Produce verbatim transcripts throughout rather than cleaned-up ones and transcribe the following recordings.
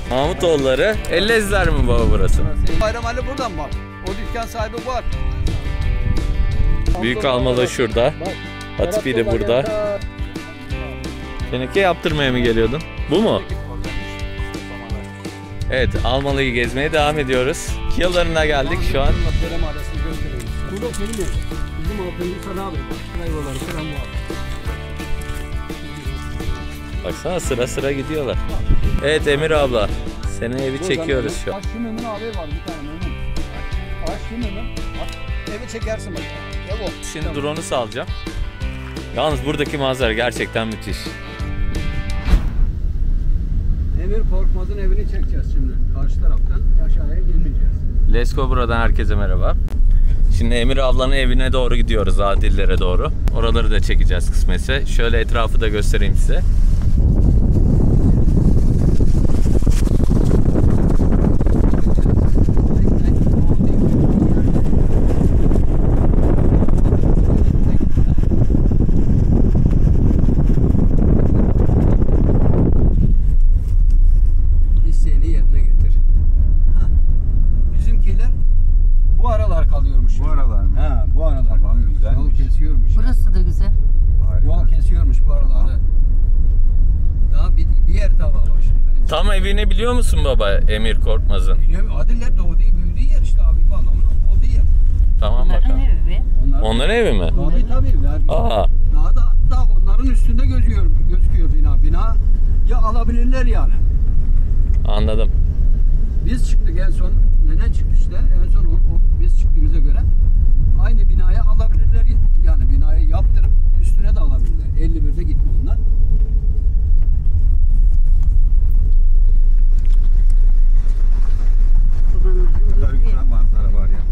Mahmutoğulları. Ellezler mi baba burası? Bayram Ali buradan bak. O dükkan sahibi var. Büyük Almalı şurada. Hatipi de burada. Teneke yaptırmaya mı geliyordun? Bu mu? Evet, Almalı'yı gezmeye devam ediyoruz. Yıllarına geldik şu an. Baksana sıra sıra gidiyorlar. Evet Emir abla, seni evi çekiyoruz şu an. Aşkı Memnun abi var bir tane Memnun. Aşkı Memnun. Evi çekersin bak. Ev o. Şimdi drone'u salacağım. Yalnız buradaki manzara gerçekten müthiş. Emir Korkmaz'ın evini çekeceğiz şimdi. Karşı taraftan aşağıya inmeyeceğiz. Let's go buradan herkese merhaba. Şimdi Emir ablanın evine doğru gidiyoruz, Adillere doğru. Oraları da çekeceğiz kısmetse. Şöyle etrafı da göstereyim size. İsteğini yerine getir. Hah. Bizimkiler bu aralar kalıyormuş. Bu aralar mı? Ha, bu aralar. Tamam, kalıyormuş. güzelmiş. Yol kesiyormuş. Burası da güzel. Harika. Yol kesiyormuş bu aralarda. Daha bir, bir yer daha var şimdi. Tam evini biliyor musun baba Emir Korkmaz'ın? Biliyorum, Adiller doğduğu büyüdüğü yer işte abi. Bu adamın olduğu yer. Tamam Bunların bakalım. evi mi? Onlar, Onların evi mi? Tabii tabii. Yani Aa, daha da hatta onların üstünde gözüküyor, gözüküyor bina. Bina ya alabilirler yani. anladım. Biz çıktık en son. Nene çıktı işte. En son o, o, biz çıktığımıza göre aynı binayı alabilirler. Yani binayı yaptırıp üstüne de alabilirler. elli birde gitme onlar. Ne kadar güzel manzara var ya.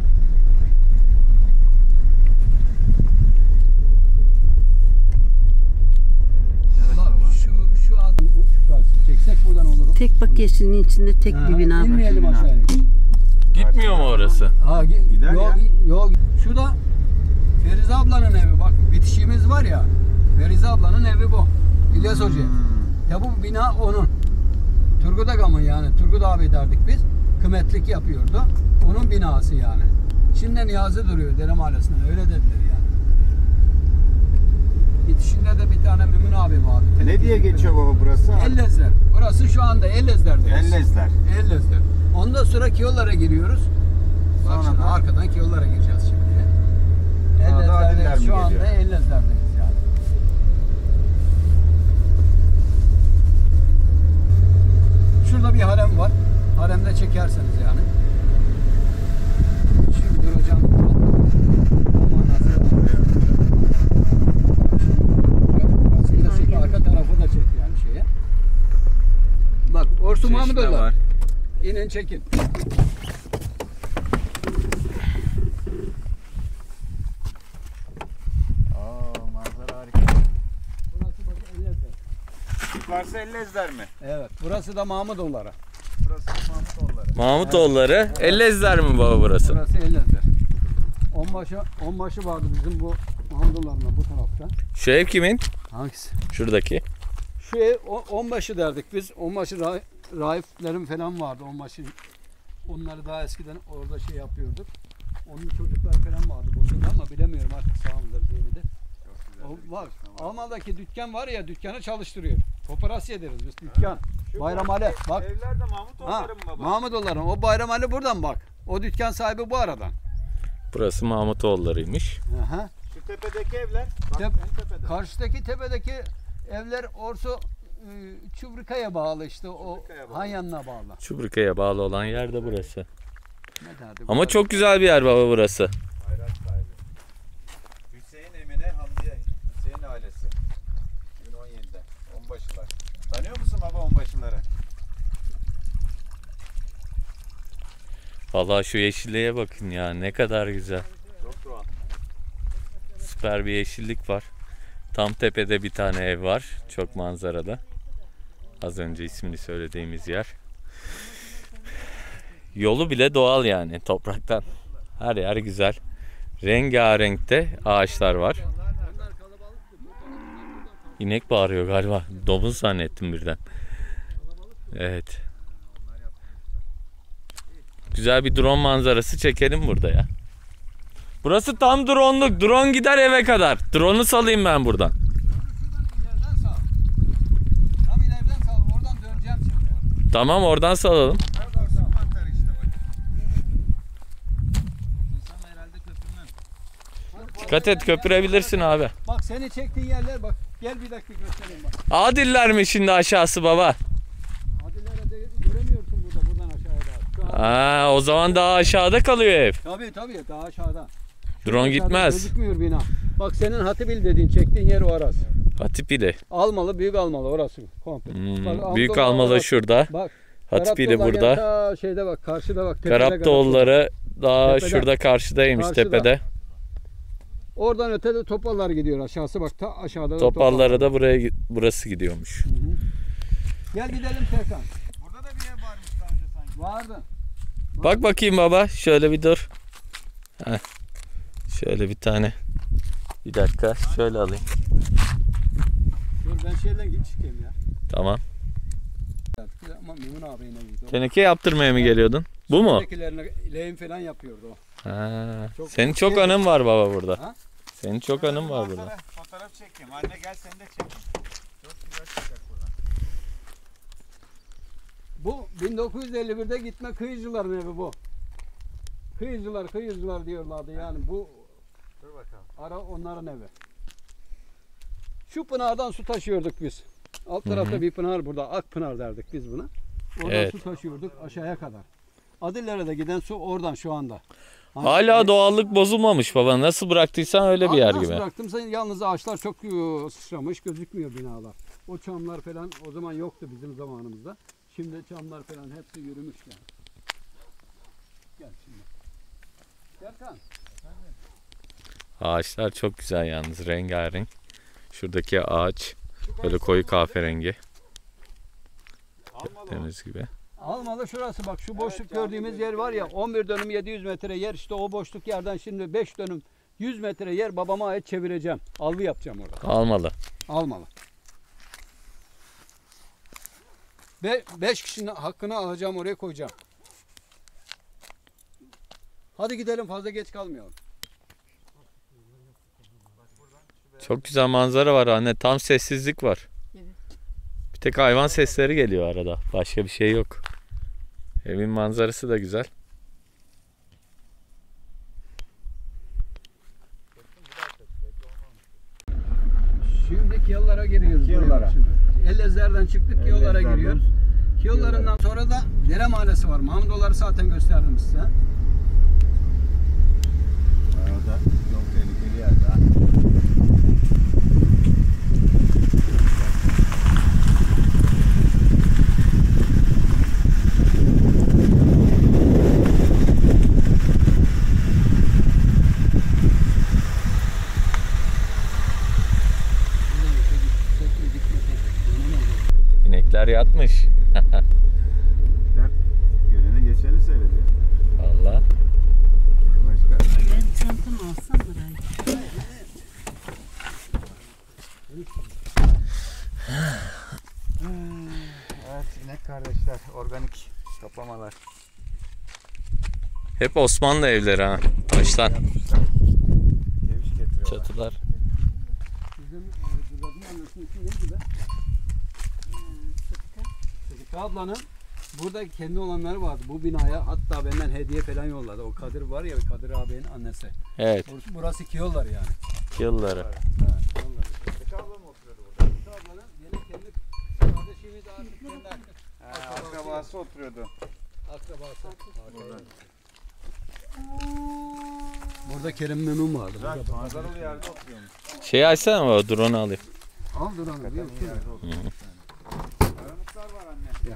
Evet, Bak baba. şu şu az şu az çeksek buradan olur. Tek bak yeşilin içinde tek Ha, bir bina var. İnmeyelim aşağıya. Gitmiyor mu orası? Ha, gi- Gider yol, ya. yol. Şurada Ferize ablanın evi bak bitişiğimiz var ya. Ferize ablanın evi bu. İlyas Hoca. Hmm. Ya bu bina onun. Turgut Agam'ın yani. Turgut abi derdik biz. Kıymetlik yapıyordu. Onun binası yani. Şimdi Niyazi duruyor Dere Mahallesi'nde. Öyle dediler yani. Bitişinde de bir tane Mümin abi vardı. Ne diye geçiyor baba burası? Ellezler. Burası şu anda Ellezler'deyiz. Ellezler. Ellezler. Ondan sonra Kiyollar'a giriyoruz. Bak Sonra şimdi da- arkadan Kiyollar'a gireceğiz şimdi. Sağda Adiller mi Ellezler'deyiz. Şu anda geliyor? Ellezler'deyiz yani. Şurada bir harem var. Haremde çekerseniz yani. Şimdi duracağım. Aman nasıl? Burasını da çek, arka tarafı da çek yani şeye. Bak Orsu Mahmudoğlu. var. İnin çekin. Aa, manzara harika. Burası bak Ellezler. Varsa Ellezler mi? Evet. Burası da Mahmudoğulları. Burası Mahmutoğulları. Mahmutoğulları. Ellezler mi baba burası? Burası Ellezler. Onbaşı, onbaşı vardı bizim bu Mahmudoğullar'ın bu tarafta. Şu ev kimin? Hangisi? Şuradaki. Şu ev o- onbaşı derdik biz. Onbaşı ra- raiflerin falan vardı. Onbaşı onları daha eskiden orada şey yapıyorduk. Onun çocukları falan vardı boşunda ama bilemiyorum artık sağ mıdır değil midir. O var. Almanya'daki dükkan var ya dükkanı çalıştırıyor. Kooperasyonu deriz biz dükkan. Bayram Ali bak. Evler de Ha, Mahmutoğulları mı baba? Mahmudoğulların. O Bayram Ali buradan bak. O dükkan sahibi bu aradan. Burası Mahmutoğullarıymış. Aha. Şu tepedeki evler. Bak Tep- en tepede. Karşıdaki tepedeki evler Orsu e, Çubrika'ya bağlı işte o Çubrika'ya bağlı. Hanyan'la bağlı. Çubrika'ya bağlı olan yer de burası. Ne derdi? Ama Burası- çok güzel bir yer baba burası. Hayrat sahibi. Hüseyin Emine Hamdiye. Hüseyin ailesi. iki bin on yedide. Onbaşılar. Tanıyor musun baba onbaşıları? Vallahi şu yeşilliğe bakın ya, ne kadar güzel. Çok doğal. Süper bir yeşillik var. Tam tepede bir tane ev var. Çok manzarada. Az önce ismini söylediğimiz yer. Yolu bile doğal yani, topraktan. Her yer güzel. Rengarenkte ağaçlar var. İnek bağırıyor galiba. Domuz zannettim birden. Evet. Güzel bir drone manzarası çekelim burada ya. Burası tam drone'luk. Drone gider eve kadar. Drone'u salayım ben buradan. Şuradan ileriden sağ. Tam ileriden sağ. Oradan döneceğim şimdi. Tamam, oradan salalım. Orası mantar işte bak. İnsan herhalde köprünün. Dikkat et, köpürebilirsin abi. Bak seni çektiğin yerler bak. Gel bir dakika göstereyim bak. Adiller mi şimdi aşağısı baba? Adilere de göremiyorsun burada buradan aşağıya da. Şu an- Aa, o zaman daha aşağıda kalıyor ev. Tabii tabii daha aşağıda. Drone Aşağıda gitmez. Gözükmüyor bina. Bak senin Hatibil dediğin çektiğin yer orası. Hatipili. Almalı, büyük almalı orası komple. Hmm, Bak, büyük Anadolu almalı bak, şurada. Bak. Hatipili Garaptaoğulları burada. yani ta şeyde bak, karşıda bak. tepede Garaptaoğulları daha Tepede. şurada karşıdaymış, Karşıda. tepede. Oradan öte de Topallar gidiyor aşağısı bak ta aşağıda. da Topallara da buraya burası gidiyormuş. Hı hı. Gel gidelim Serkan. Burada da bir ev varmış daha önce sanki. Vardı. Bak bakayım baba, şöyle bir dur. Heh. Şöyle bir tane. Bir dakika, şöyle alayım. Dur ben şeyle git çıkayım ya. Tamam. Ama Memun abi yine iyiydi. O Teneke yaptırmaya mı geliyordun? Bu mu? Sonrakilerine lehim falan yapıyordu o. Ha. Çok- Senin çok anın var baba burada. Ha? Senin çok anın var burada. Manzara, fotoğraf çekeyim. Anne gel seni de çekeyim. Çok güzel çıkacak buradan. Bu bin dokuz yüz elli birde gitme kıyıcıların evi bu. Kıyıcılar kıyıcılar diyorlardı yani bu Dur bakalım. ara onların evi. Şu pınardan su taşıyorduk biz. Alt tarafta Hı hı. bir pınar burada. Akpınar derdik biz buna. Oradan Evet. su taşıyorduk aşağıya kadar. Adillere de giden su oradan şu anda. Hani- Hala doğallık bozulmamış baba. Nasıl bıraktıysan öyle bir yer Nasıl gibi. bıraktımsa yalnız ağaçlar çok e, sıçramış gözükmüyor binalar. O çamlar falan o zaman yoktu bizim zamanımızda. Şimdi çamlar falan hepsi yürümüş yani. Gel şimdi. Serkan. Ağaçlar çok güzel yalnız, rengarenk. Şuradaki ağaç böyle koyu kahverengi. Almalı o. Deniz gibi. Almalı şurası bak şu boşluk gördüğümüz yer var ya on bir dönüm yedi yüz metre yer işte o boşluk yerden şimdi beş dönüm yüz metre yer babama ait çevireceğim. Algı yapacağım orada. Almalı. Almalı. Ve beş kişinin hakkını alacağım oraya koyacağım. Hadi gidelim fazla geç kalmayalım. Çok güzel manzara var anne. Tam sessizlik var. Evet. Bir tek hayvan sesleri geliyor arada. Başka bir şey yok. Evin manzarası da güzel. Şimdi Kiyalılara giriyoruz. Kiyalılara. Ellezler'den çıktık Kiyalılara Ellezler'den. giriyoruz. Kiyalılarından sonra da Dere Mahallesi var. Mahmudoğulları zaten gösterdim size. Arada çok tehlikeli yer daha. İnekler yatmış. Gelene geçeni seyrediyor. Valla. Başka. Ben çantamı alsam buraya. Evet inek kardeşler. Organik kaplamalar. Hep Osmanlı evleri ha. Taştan. Geviş getiriyorlar. Çatılar. Bizim e, Duradın annesinin ismi neydi be? Sıdıka ablanın burada kendi olanları vardı. Bu binaya hatta benden hediye falan yolladı. O Kadir var ya Kadir abinin annesi. Evet. Burası, burası Kiyollar yani. Yılları. Evet, Kiyollar. Sıdık abla mı oturuyordu burada? Sıdıka ablanın yeni kendi kardeşimiz artık kendi He, akrabası oturuyordu. akrabası. Burada. Burada Kerim Memnun vardı. Güzel Burada. manzaralı yerde oturuyormuş. Şey açsana baba, drone'u alayım. Al dur onu. Hakikaten iyi yerde oturuyormuş. Karanlıklar var anne.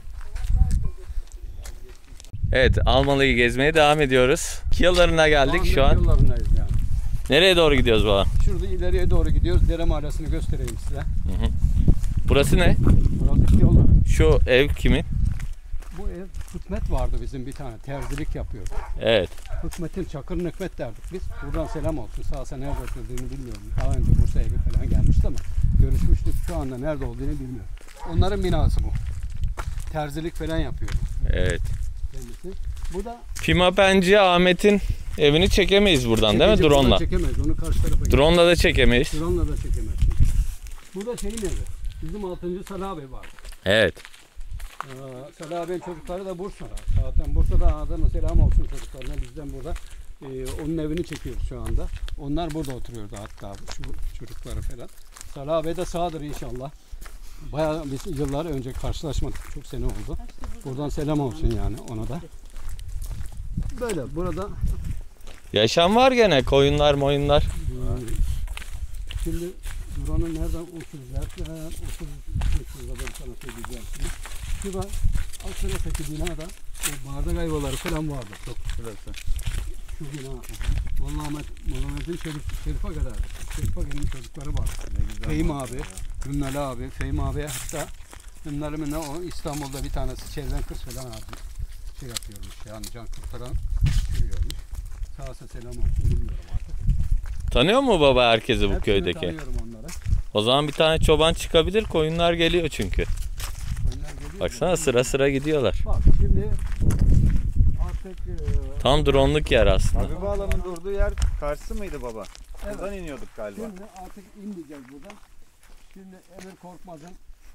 Evet, Almalı'yı gezmeye devam ediyoruz. Kiyalarına geldik şu an. Yollarındayız yani. Nereye doğru gidiyoruz baba? Şurada ileriye doğru gidiyoruz. Dere Mahallesi'ni göstereyim size. Burası ne? Burası Kiyollar. Şu ev kimin? Bu ev Hikmet vardı bizim bir tane. Terzilik yapıyordu. Evet. Hikmet'in Çakır Hikmet derdik biz. Buradan selam olsun. Sağ olsa nerede oturduğunu bilmiyorum. Daha önce Bursa'ya falan gelmişti ama görüşmüştük. Şu anda nerede olduğunu bilmiyorum. Onların binası bu. Terzilik falan yapıyordu Evet. kendisi. Bu da Pimapenci Ahmet'in evini çekemeyiz buradan değil mi? çekici, buradan Drone'la. çekemeyiz. Onu karşı tarafa gidiyor. Drone'la da çekemeyiz. Drone'la da çekemezsin. Bu da şeyin evi. Bizim altıncı Salih abi var. Evet. Ee, Salih abinin çocukları da Bursa'da. Zaten Bursa'da Adana selam olsun çocuklarına. Bizden burada. Ee, onun evini çekiyoruz şu anda. Onlar burada oturuyordu hatta şu çocukları falan. Salih abi de sağdır inşallah. Bayağı biz yıllar önce karşılaşmadık. Çok sene oldu. Buradan selam olsun yani ona da. Böyle burada Yaşam var gene. Koyunlar moyunlar. hmm, şimdi Duran'ı nereden uçuracağız? Nereden uçuracağız? Ben sana söyleyeceğim şimdi. Şurada Aksaray'daki binada o bardak ayvaları falan vardı. Çok şurası. Şu bina. Vallahi Ahmet, Muhammed'in Şerif, Şerif'e kadar. Şerif'e benim çocukları var. Fehim abi, Hünnali abi, Fehim abi hatta Hünnali ne o İstanbul'da bir tanesi çevren kız falan abi. Şey yapıyormuş yani can kurtaran sürüyormuş. Sağ olsun selam olsun bilmiyorum artık. Tanıyor mu baba herkesi bu Hepsini köydeki? tanıyorum onları. O zaman bir tane çoban çıkabilir. Koyunlar geliyor çünkü. Onlar geliyor. Baksana sıra sıra gidiyorlar. Bak şimdi artık e, Tam drone'luk yer aslında. Habibi Halam'ın durduğu yer karşısı mıydı baba? evet. Buradan iniyorduk galiba. Şimdi artık inmeyeceğiz buradan. Şimdi Emir Korkmaz'ın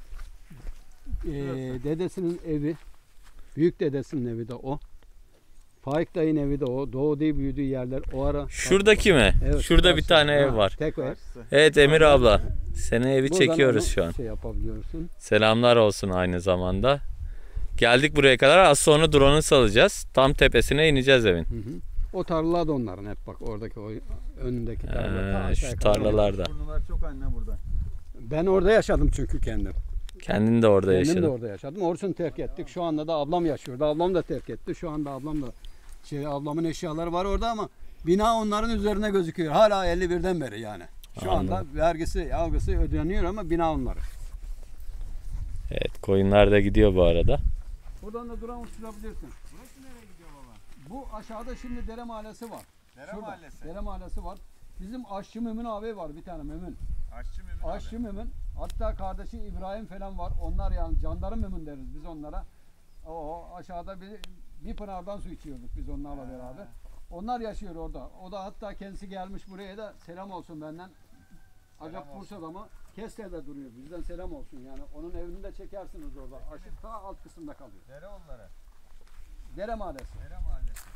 eee dedesinin evi, büyük dedesinin evi de o. Faik dayın evi de o. Doğduğu büyüdüğü yerler o ara. Şuradaki mi? Evet, Şurada bir karşı. tane Ha, ev var. Tek ev. Karşısı. Evet Emir abla. Senin evi Buradan çekiyoruz onu şu an. Şey yapabiliyorsun. Selamlar olsun aynı zamanda. Geldik buraya kadar. Az sonra drone'u salacağız. Tam tepesine ineceğiz evin. Hı hı. O tarlalar da onların hep bak oradaki o önündeki tarla. ta Ee, aşağı şu kadar. tarlalarda. Burnular çok anne burada. Ben orada yaşadım çünkü kendim. Kendin de orada Kendim de yaşadın. orada yaşadım. Orasını terk ettik. Şu anda da ablam yaşıyordu. Ablam da terk etti. Şu anda ablam da şey ablamın eşyaları var orada ama bina onların üzerine gözüküyor. Hala elli birden beri yani. Şu anda Anladım. vergisi, algısı ödeniyor ama bina onların. Evet koyunlar da gidiyor bu arada. Buradan da duran uçurabilirsin. Burası nereye gidiyor baba? Bu aşağıda şimdi Dere Mahallesi var. Dere Şurada. Mahallesi. Dere Mahallesi var. Bizim Aşçı Mümin abi var bir tane Mümin. Aşçı Mümin abi. Aşçı Mümin. Hatta kardeşi İbrahim falan var. Onlar yani Candarı Mümin deriz biz onlara. O aşağıda bir, bir pınardan su içiyorduk biz onlarla beraber. Onlar yaşıyor orada. O da hatta kendisi gelmiş buraya da selam olsun benden. Acaba Bursa'da mı? Kestel'de duruyor. Bizden selam olsun yani. Onun evini de çekersiniz orada. Aşık ta alt kısımda kalıyor. Dere onlara. Dere Mahallesi. Dere Mahallesi.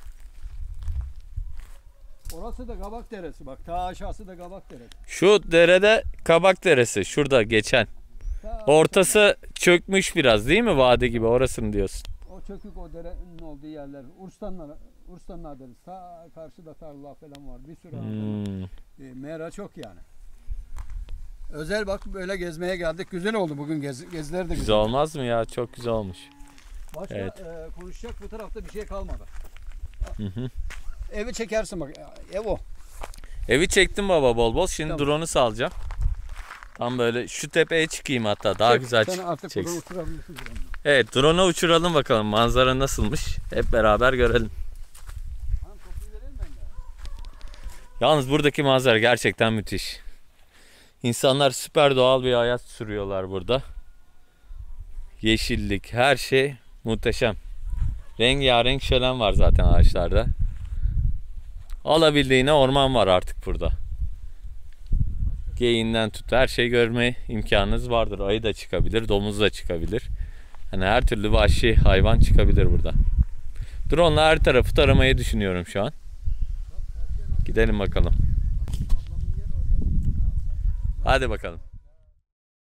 Orası da Kabak Deresi. Bak ta aşağısı da Kabak Deresi. Şu derede Kabak Deresi. Şurada geçen. Ta Ortası çökmüş biraz değil mi? Vadi gibi orasını diyorsun. o çökük o derenin olduğu yerler. Urslanlar, Urslanlar deriz. Ta karşıda tarla falan var. Bir sürü Hmm. e, mera çok yani. Özel bak böyle gezmeye geldik. Güzel oldu bugün gezi, geziler de güzel. Güzel olmaz mı ya? Çok güzel olmuş. Başka Evet. e, konuşacak bu tarafta bir şey kalmadı. Hı hı. Evi çekersin bak. Ev o. Evi çektim baba bol bol. Şimdi Tamam. drone'u salacağım. Tam böyle şu tepeye çıkayım hatta. Daha Çek, güzel sen çık- artık çeksin. burada oturabilirsin. drone'la. Evet drone'u uçuralım bakalım. Manzara nasılmış? Hep beraber görelim. Hanım, topuyu vereyim ben de. Yalnız buradaki manzara gerçekten müthiş. İnsanlar süper doğal bir hayat sürüyorlar burada. Yeşillik, her şey muhteşem. Rengarenk şölen var zaten ağaçlarda. Alabildiğine orman var artık burada. Geyiğinden tut her şey görme imkanınız vardır. Ayı da çıkabilir, domuz da çıkabilir. Hani her türlü vahşi hayvan çıkabilir burada. Drone'la her tarafı taramayı düşünüyorum şu an. Gidelim bakalım. Hadi bakalım.